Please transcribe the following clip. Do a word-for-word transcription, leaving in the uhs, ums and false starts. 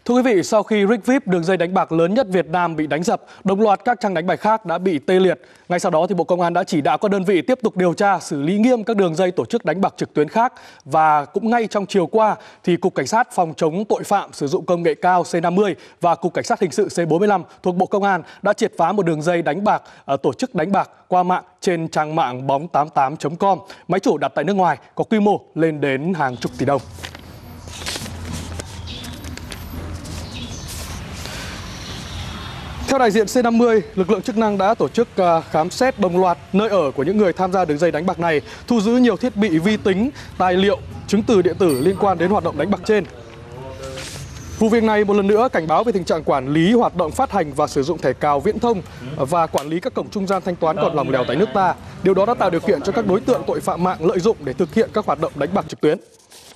Thưa quý vị, sau khi Rigvip, đường dây đánh bạc lớn nhất Việt Nam bị đánh dập, đồng loạt các trang đánh bạc khác đã bị tê liệt. Ngay sau đó, thì Bộ Công an đã chỉ đạo các đơn vị tiếp tục điều tra, xử lý nghiêm các đường dây tổ chức đánh bạc trực tuyến khác. Và cũng ngay trong chiều qua, thì Cục Cảnh sát Phòng chống tội phạm sử dụng công nghệ cao C năm mươi và Cục Cảnh sát Hình sự C bốn mươi lăm thuộc Bộ Công an đã triệt phá một đường dây đánh bạc, tổ chức đánh bạc qua mạng trên trang mạng bóng tám tám chấm com, máy chủ đặt tại nước ngoài, có quy mô lên đến hàng chục tỷ đồng. Theo đại diện C năm mươi, lực lượng chức năng đã tổ chức khám xét đồng loạt nơi ở của những người tham gia đường dây đánh bạc này, thu giữ nhiều thiết bị vi tính, tài liệu, chứng từ điện tử liên quan đến hoạt động đánh bạc trên. Vụ việc này một lần nữa cảnh báo về tình trạng quản lý hoạt động phát hành và sử dụng thẻ cào viễn thông và quản lý các cổng trung gian thanh toán còn lỏng lẻo tại nước ta. Điều đó đã tạo điều kiện cho các đối tượng tội phạm mạng lợi dụng để thực hiện các hoạt động đánh bạc trực tuyến.